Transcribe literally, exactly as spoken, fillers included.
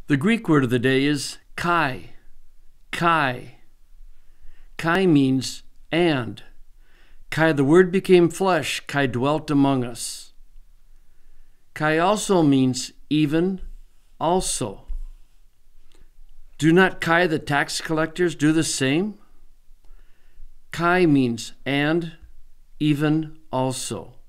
The Greek word of the day is kai. Kai. Kai means and. Kai, the Word became flesh. Kai dwelt among us. Kai also means even, also. Do not Kai, the tax collectors, do the same? Kai means and, even, also.